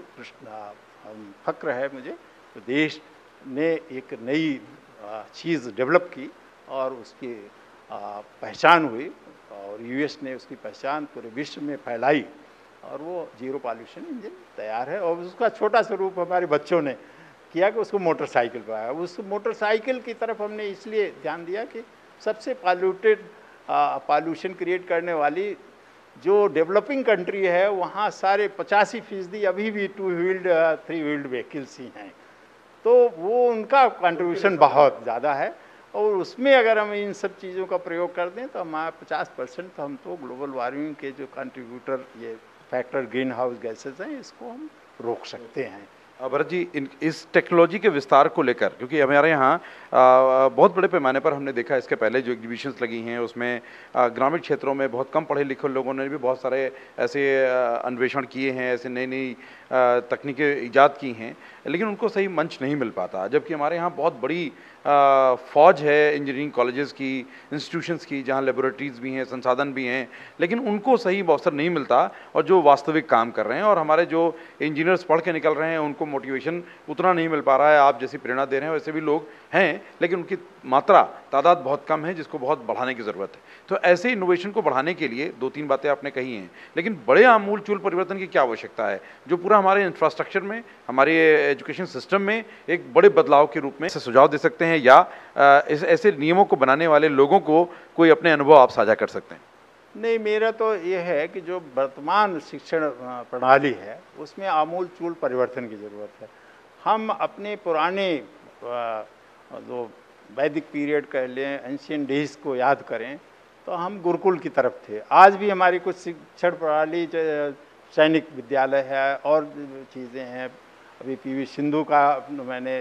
फक्र है मुझे, तो देश ने एक नई चीज़ डेवलप की और उसकी पहचान हुई। और यूएस ने उसकी पहचान पूरे विश्व में फैलाई। और वो जीरो पॉल्यूशन इंजन तैयार है। और उसका छोटा सा रूप हमारे बच्चों ने किया कि उसको मोटरसाइकिल पर आया। उस मोटरसाइकिल की तरफ हमने इसलिए ध्यान दिया कि सबसे पॉल्यूटेड, पॉल्यूशन क्रिएट करने वाली जो डेवलपिंग कंट्री है, वहाँ सारे पचासी फीसदी अभी भी two wheeled, three wheeled vehicles ही हैं। तो वो उनका कंट्रीब्यूशन बहुत ज़्यादा है। और उसमें अगर हम इन सब चीज़ों का प्रयोग कर दें तो हमारा पचास परसेंट तो हम तो ग्लोबल वार्मिंग के जो कंट्रीब्यूटर, ये फैक्टर ग्रीन हाउस गैसेज हैं, इसको हम रोक सकते हैं। भरत जी, इन इस टेक्नोलॉजी के विस्तार को लेकर, क्योंकि हमारे यहाँ बहुत बड़े पैमाने पर हमने देखा इसके पहले जो एग्जीबिशंस लगी हैं उसमें ग्रामीण क्षेत्रों में बहुत कम पढ़े लिखे लोगों ने भी बहुत सारे ऐसे अन्वेषण किए हैं, ऐसे नई नई तकनीकें ईजाद की हैं, लेकिन उनको सही मंच नहीं मिल पाता। जबकि हमारे यहाँ बहुत बड़ी फौज है इंजीनियरिंग कॉलेजेस की, इंस्टीट्यूशंस की, जहाँ लेबोरेटरीज भी हैं, संसाधन भी हैं, लेकिन उनको सही अवसर नहीं मिलता और जो वास्तविक काम कर रहे हैं और हमारे जो इंजीनियर्स पढ़ के निकल रहे हैं उनको मोटिवेशन उतना नहीं मिल पा रहा है। आप जैसी प्रेरणा दे रहे हैं वैसे भी लोग हैं, लेकिन उनकी मात्रा तादाद बहुत कम है, जिसको बहुत बढ़ाने की ज़रूरत है। तो ऐसे इनोवेशन को बढ़ाने के लिए दो तीन बातें आपने कही हैं, लेकिन बड़े आमूल चूल परिवर्तन की क्या आवश्यकता है जो पूरा हमारे इंफ्रास्ट्रक्चर में, हमारे एजुकेशन सिस्टम में एक बड़े बदलाव के रूप में सुझाव दे सकते हैं, या इस ऐसे नियमों को बनाने वाले लोगों को कोई अपने अनुभव आप साझा कर सकते हैं? नहीं, मेरा तो ये है कि जो वर्तमान शिक्षण प्रणाली है उसमें आमूल चूल परिवर्तन की ज़रूरत है। हम अपने पुराने जो वैदिक पीरियड कह लें, एंशियंट डेज को याद करें तो हम गुरुकुल की तरफ थे। आज भी हमारी कुछ शिक्षण प्रणाली सैनिक विद्यालय है और चीज़ें हैं। अभी पीवी सिंधु का मैंने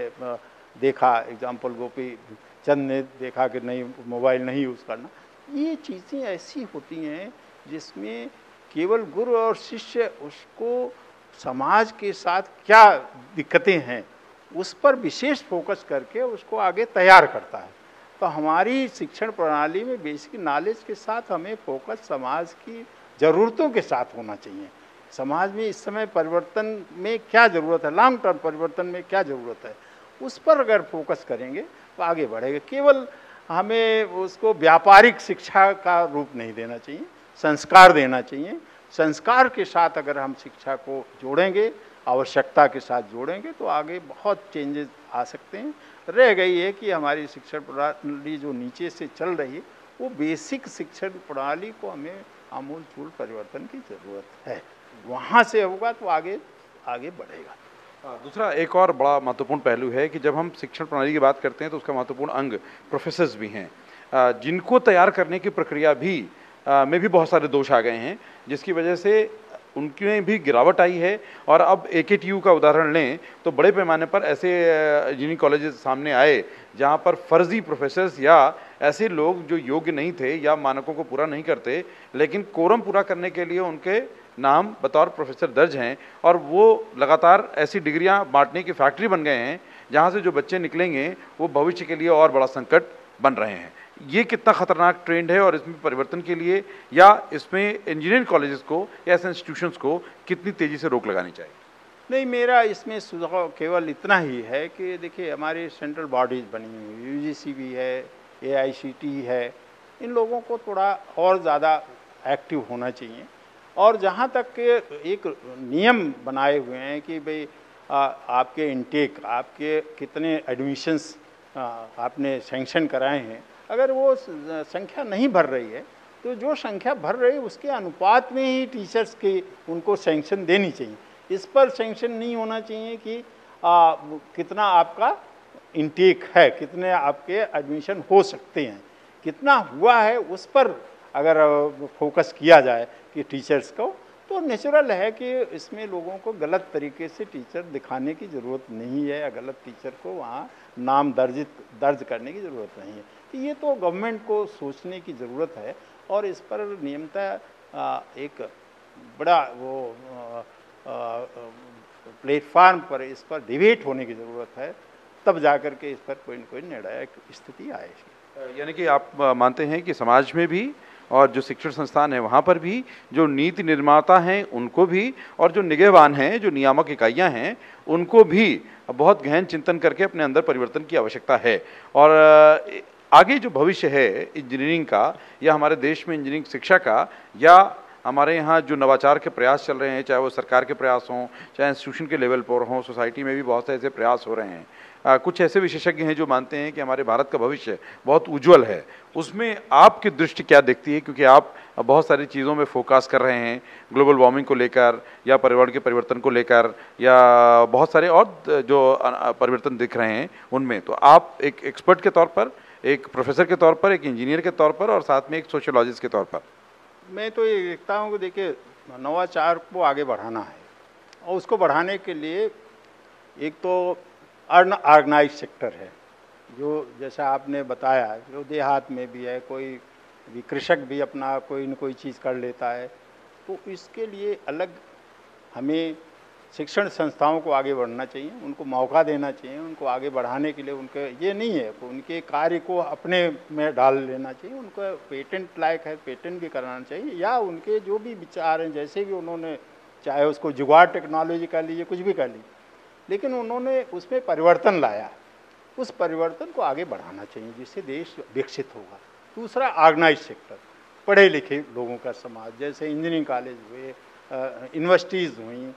देखा एग्जाम्पल, गोपी चंद ने देखा कि नहीं, मोबाइल नहीं यूज़ करना। ये चीज़ें ऐसी होती हैं जिसमें केवल गुरु और शिष्य उसको समाज के साथ क्या दिक्कतें हैं उस पर विशेष फोकस करके उसको आगे तैयार करता है। तो हमारी शिक्षण प्रणाली में बेसिक नॉलेज के साथ हमें फोकस समाज की ज़रूरतों के साथ होना चाहिए। समाज में इस समय परिवर्तन में क्या ज़रूरत है, लॉन्ग टर्म परिवर्तन में क्या ज़रूरत है, उस पर अगर फोकस करेंगे तो आगे बढ़ेगा। केवल हमें उसको व्यापारिक शिक्षा का रूप नहीं देना चाहिए, संस्कार देना चाहिए। संस्कार के साथ अगर हम शिक्षा को जोड़ेंगे, आवश्यकता के साथ जोड़ेंगे तो आगे बहुत चेंजेस आ सकते हैं। रह गई है कि हमारी शिक्षण प्रणाली जो नीचे से चल रही है वो बेसिक शिक्षण प्रणाली को हमें आमूल चूल परिवर्तन की ज़रूरत है। वहाँ से होगा तो आगे आगे बढ़ेगा। दूसरा एक और बड़ा महत्वपूर्ण पहलू है कि जब हम शिक्षण प्रणाली की बात करते हैं तो उसका महत्वपूर्ण अंग प्रोफेसर्स भी हैं, जिनको तैयार करने की प्रक्रिया भी में भी बहुत सारे दोष आ गए हैं, जिसकी वजह से उनमें भी गिरावट आई है। और अब ए के टी यू का उदाहरण लें तो बड़े पैमाने पर ऐसे इंजीनियरिंग कॉलेजेस सामने आए जहां पर फर्जी प्रोफेसर्स या ऐसे लोग जो योग्य नहीं थे या मानकों को पूरा नहीं करते, लेकिन कोरम पूरा करने के लिए उनके नाम बतौर प्रोफेसर दर्ज हैं और वो लगातार ऐसी डिग्रियां बांटने की फैक्ट्री बन गए हैं जहां से जो बच्चे निकलेंगे वो भविष्य के लिए और बड़ा संकट बन रहे हैं। ये कितना खतरनाक ट्रेंड है और इसमें परिवर्तन के लिए या इसमें इंजीनियरिंग कॉलेजेस को या ऐसे इंस्टीट्यूशंस को कितनी तेज़ी से रोक लगानी चाहिए? नहीं, मेरा इसमें सुझाव केवल इतना ही है कि देखिए हमारी सेंट्रल बॉडीज़ बनी हुई, यू जी सी भी है, ए आई सी टी है, इन लोगों को थोड़ा और ज़्यादा एक्टिव होना चाहिए। और जहाँ तक के एक नियम बनाए हुए हैं कि भाई आपके इनटेक, आपके कितने एडमिशन्स आपने सैंक्शन कराए हैं, अगर वो संख्या नहीं भर रही है तो जो संख्या भर रही है उसके अनुपात में ही टीचर्स की उनको सैंक्शन देनी चाहिए। इस पर सैंक्शन नहीं होना चाहिए कि आ, कितना आपका इनटेक है, कितने आपके एडमिशन हो सकते हैं, कितना हुआ है उस पर अगर फोकस किया जाए कि टीचर्स को, तो नेचुरल है कि इसमें लोगों को गलत तरीके से टीचर दिखाने की ज़रूरत नहीं है या गलत टीचर को वहाँ नाम दर्जित दर्ज करने की ज़रूरत नहीं है। तो ये तो गवर्नमेंट को सोचने की ज़रूरत है और इस पर नियमतः एक बड़ा वो प्लेटफार्म पर इस पर डिबेट होने की ज़रूरत है, तब जा कर के इस पर कोई न कोई निर्णायक स्थिति आएगी। यानी कि आप मानते हैं कि समाज में भी और जो शिक्षण संस्थान है वहाँ पर भी जो नीति निर्माता हैं उनको भी और जो निगहबान हैं, जो नियामक इकाइयाँ हैं, उनको भी बहुत गहन चिंतन करके अपने अंदर परिवर्तन की आवश्यकता है। और आगे जो भविष्य है इंजीनियरिंग का या हमारे देश में इंजीनियरिंग शिक्षा का या हमारे यहाँ जो नवाचार के प्रयास चल रहे हैं, चाहे वो सरकार के प्रयास हों, चाहे इंस्टीट्यूशन के लेवल पर हों, सोसाइटी में भी बहुत से ऐसे प्रयास हो रहे हैं। आ, कुछ ऐसे विशेषज्ञ हैं जो मानते हैं कि हमारे भारत का भविष्य बहुत उज्जवल है। उसमें आपकी दृष्टि क्या दिखती है, क्योंकि आप बहुत सारी चीज़ों में फोकस कर रहे हैं, ग्लोबल वार्मिंग को लेकर या पर्यावरण के परिवर्तन को लेकर या बहुत सारे और जो परिवर्तन दिख रहे हैं उनमें, तो आप एक एक्सपर्ट के तौर पर, एक प्रोफेसर के तौर पर, एक इंजीनियर के तौर पर और साथ में एक सोशियोलॉजिस्ट के तौर पर, मैं तो ये देखता हूँ कि देखिए नवाचार को आगे बढ़ाना है और उसको बढ़ाने के लिए एक तो ऑर्गेनाइज सेक्टर है, जो जैसा आपने बताया, जो देहात में भी है, कोई भी कृषक भी अपना कोई न कोई चीज़ कर लेता है, तो इसके लिए अलग हमें शिक्षण संस्थाओं को आगे बढ़ना चाहिए, उनको मौका देना चाहिए, उनको आगे बढ़ाने के लिए उनके ये नहीं है उनके कार्य को अपने में डाल लेना चाहिए, उनको पेटेंट लायक है पेटेंट भी कराना चाहिए, या उनके जो भी विचार हैं जैसे भी उन्होंने चाहे उसको जुगाड़ टेक्नोलॉजी कर लीजिए कुछ भी कर लीजिए, लेकिन उन्होंने उसमें परिवर्तन लाया, उस परिवर्तन को आगे बढ़ाना चाहिए जिससे देश विकसित होगा। दूसरा ऑर्गेनाइज सेक्टर, पढ़े लिखे लोगों का समाज, जैसे इंजीनियरिंग कॉलेज हुए, यूनिवर्सिटीज़ हुई,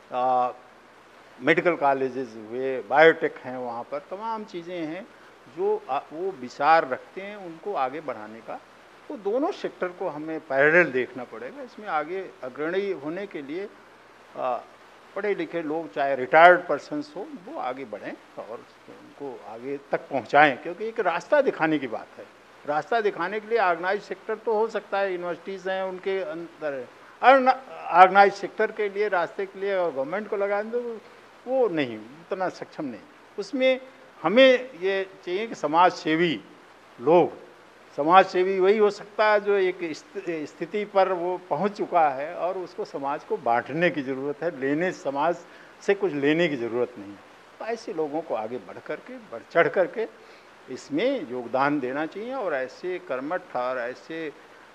मेडिकल कॉलेजेस हुए, बायोटेक हैं, वहाँ पर तमाम चीज़ें हैं जो आ, वो विचार रखते हैं उनको आगे बढ़ाने का। तो दोनों सेक्टर को हमें पैरेलल देखना पड़ेगा। इसमें आगे अग्रणी होने के लिए आ, पढ़े लिखे लोग चाहे रिटायर्ड पर्सन्स हो वो आगे बढ़ें और उनको आगे तक पहुँचाएँ, क्योंकि एक रास्ता दिखाने की बात है। रास्ता दिखाने के लिए ऑर्गेनाइज सेक्टर तो हो सकता है, यूनिवर्सिटीज़ हैं उनके अंदर, ऑर्गेनाइज सेक्टर के लिए रास्ते के लिए गवर्नमेंट को लगा दो, वो नहीं, उतना सक्षम नहीं। उसमें हमें ये चाहिए कि समाज सेवी लोग, समाज सेवी वही हो सकता है जो एक स्थिति पर वो पहुंच चुका है और उसको समाज को बांटने की ज़रूरत है, लेने समाज से कुछ लेने की ज़रूरत नहीं है। तो ऐसे लोगों को आगे बढ़ कर के बढ़ चढ़ कर के इसमें योगदान देना चाहिए और ऐसे कर्मठ और ऐसे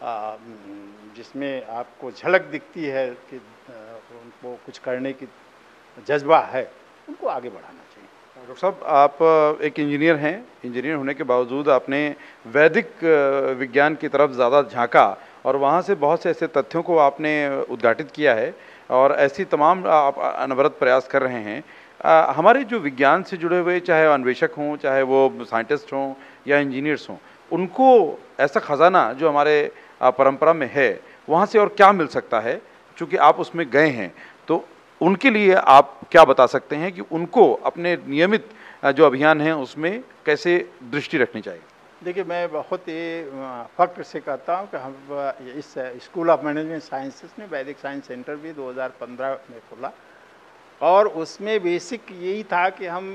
जिसमें आपको झलक दिखती है कि उनको कुछ करने की जज्बा है, उनको आगे बढ़ाना चाहिए। डॉक्टर साहब, आप एक इंजीनियर हैं, इंजीनियर होने के बावजूद आपने वैदिक विज्ञान की तरफ ज़्यादा झांका और वहाँ से बहुत से ऐसे तथ्यों को आपने उद्घाटित किया है और ऐसी तमाम आप अनवरत प्रयास कर रहे हैं। आ, हमारे जो विज्ञान से जुड़े हुए चाहे अन्वेषक हों, चाहे वो साइंटिस्ट हों या इंजीनियर्स हों, उनको ऐसा ख़जाना जो हमारे परंपरा में है वहाँ से और क्या मिल सकता है? चूँकि आप उसमें गए हैं तो उनके लिए आप क्या बता सकते हैं कि उनको अपने नियमित जो अभियान हैं उसमें कैसे दृष्टि रखनी चाहिए? देखिए, मैं बहुत ही फख्र से कहता हूँ कि हम इस स्कूल ऑफ मैनेजमेंट साइंसेस ने वैदिक साइंस सेंटर भी दो हज़ार पंद्रह में खोला और उसमें बेसिक यही था कि हम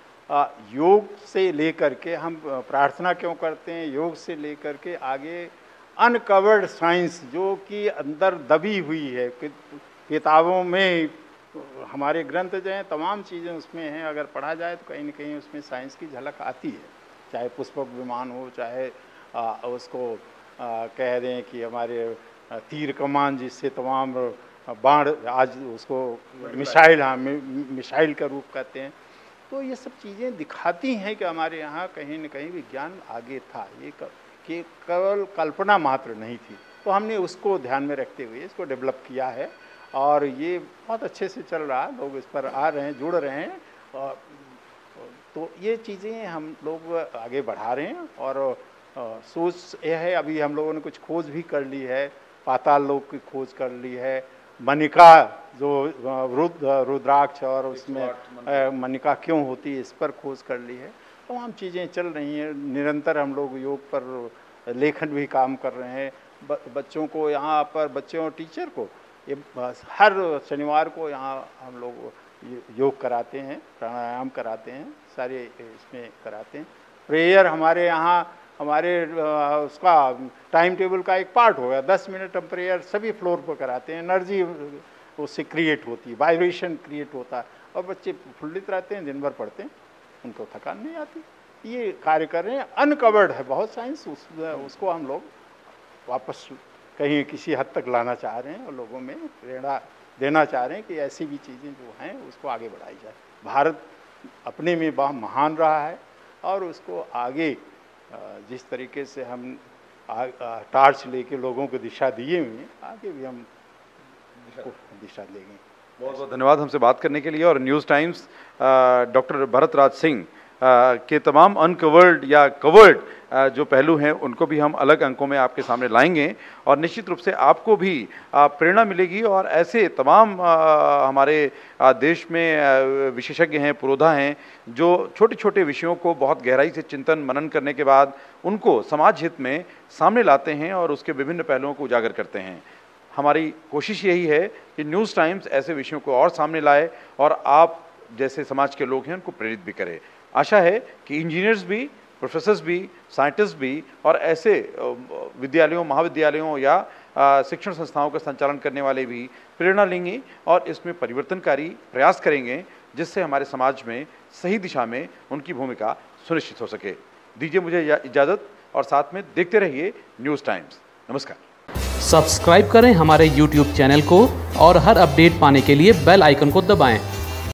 योग से लेकर के, हम प्रार्थना क्यों करते हैं, योग से लेकर के आगे अनकवर्ड साइंस जो कि अंदर दबी हुई है, किताबों में हमारे ग्रंथ जो हैं तमाम चीज़ें उसमें हैं, अगर पढ़ा जाए तो कहीं ना कहीं उसमें साइंस की झलक आती है, चाहे पुष्पक विमान हो, चाहे आ, उसको आ, कह दें कि हमारे तीर कमान जिससे तमाम बाण, आज उसको मिसाइल, हाँ मिसाइल का रूप कहते हैं। तो ये सब चीज़ें दिखाती हैं कि हमारे यहाँ कहीं न कहीं विज्ञान आगे था, ये कि केवल कल्पना मात्र नहीं थी। तो हमने उसको ध्यान में रखते हुए इसको डेवलप किया है और ये बहुत अच्छे से चल रहा है, लोग इस पर आ रहे हैं, जुड़ रहे हैं और तो ये चीज़ें हम लोग आगे बढ़ा रहे हैं। और सोच यह है, अभी हम लोगों ने कुछ खोज भी कर ली है, पाताल लोक की खोज कर ली है, मनिका जो रुद्र रुद्राक्ष और उसमें मनिका क्यों होती है इस पर खोज कर ली है। तमाम चीज़ें चल रही हैं, निरंतर हम लोग योग पर लेखन भी काम कर रहे हैं। बच्चों को यहाँ पर, बच्चों और टीचर को ये हर शनिवार को यहाँ हम लोग योग कराते हैं, प्राणायाम कराते हैं, सारे इसमें कराते हैं। प्रेयर हमारे यहाँ, हमारे उसका टाइम टेबल का एक पार्ट हो गया, दस मिनट हम प्रेयर सभी फ्लोर पर कराते हैं। एनर्जी उससे क्रिएट होती है, वाइब्रेशन क्रिएट होता है और बच्चे प्रफुल्लित रहते हैं, दिन भर पढ़ते हैं, उनको थकान नहीं आती। ये कार्य कर रहे हैं, अनकवर्ड है बहुत साइंस, उस, उसको हम लोग वापस कहीं किसी हद तक लाना चाह रहे हैं और लोगों में प्रेरणा देना चाह रहे हैं कि ऐसी भी चीज़ें जो हैं उसको आगे बढ़ाई जाए। भारत अपने में बहुत महान रहा है और उसको आगे जिस तरीके से हम टार्च लेके लोगों को दिशा दिए हुए हैं, आगे भी हम दिशा देंगे। बहुत बहुत धन्यवाद हमसे बात करने के लिए। और news times doctor Bharat Raj Singh के तमाम अनकवर्ड या कवर्ड जो पहलू हैं उनको भी हम अलग अंकों में आपके सामने लाएंगे और निश्चित रूप से आपको भी प्रेरणा मिलेगी। और ऐसे तमाम हमारे देश में विशेषज्ञ हैं, पुरोधा हैं, जो छोटे छोटे विषयों को बहुत गहराई से चिंतन मनन करने के बाद उनको समाज हित में सामने लाते हैं और उसके विभिन्न पहलुओं को उजागर करते हैं। हमारी कोशिश यही है कि न्यूज़ टाइम्स ऐसे विषयों को और सामने लाए और आप जैसे समाज के लोग हैं उनको प्रेरित भी करे। आशा है कि इंजीनियर्स भी, प्रोफेसर्स भी, साइंटिस्ट भी और ऐसे विद्यालयों, महाविद्यालयों या शिक्षण संस्थाओं का संचालन करने वाले भी प्रेरणा लेंगे और इसमें परिवर्तनकारी प्रयास करेंगे, जिससे हमारे समाज में सही दिशा में उनकी भूमिका सुनिश्चित हो सके। दीजिए मुझे इजाज़त और साथ में देखते रहिए न्यूज़ टाइम्स। नमस्कार। सब्सक्राइब करें हमारे यूट्यूब चैनल को और हर अपडेट पाने के लिए बेल आइकन को दबाएं।